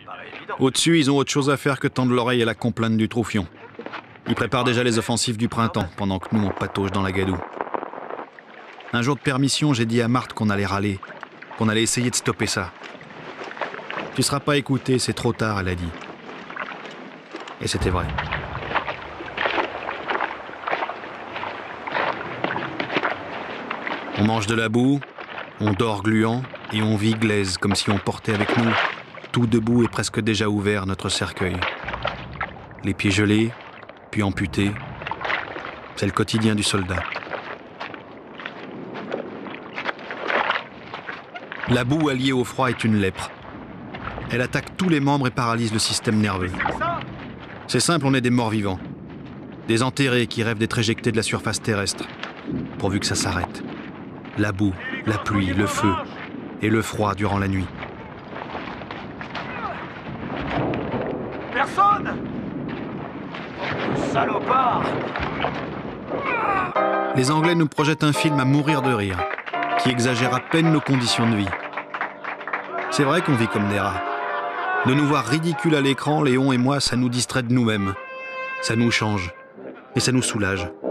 Au-dessus, ils ont autre chose à faire que tendre l'oreille à la complainte du Troufion. Ils préparent déjà les offensives du printemps, pendant que nous on patauge dans la gadoue. Un jour de permission, j'ai dit à Marthe qu'on allait râler, qu'on allait essayer de stopper ça. « Tu seras pas écouté, c'est trop tard », elle a dit. Et c'était vrai. On mange de la boue, on dort gluant et on vit glaise, comme si on portait avec nous, tout debout et presque déjà ouvert, notre cercueil. Les pieds gelés, puis amputés. C'est le quotidien du soldat. La boue alliée au froid est une lèpre. Elle attaque tous les membres et paralyse le système nerveux. C'est simple, on est des morts vivants. Des enterrés qui rêvent d'être éjectés de la surface terrestre, pourvu que ça s'arrête. La boue, la pluie, le feu et le froid durant la nuit. Personne! Salopard! Les Anglais nous projettent un film à mourir de rire, qui exagère à peine nos conditions de vie. C'est vrai qu'on vit comme des rats. De nous voir ridicules à l'écran, Léon et moi, ça nous distrait de nous-mêmes. Ça nous change et ça nous soulage.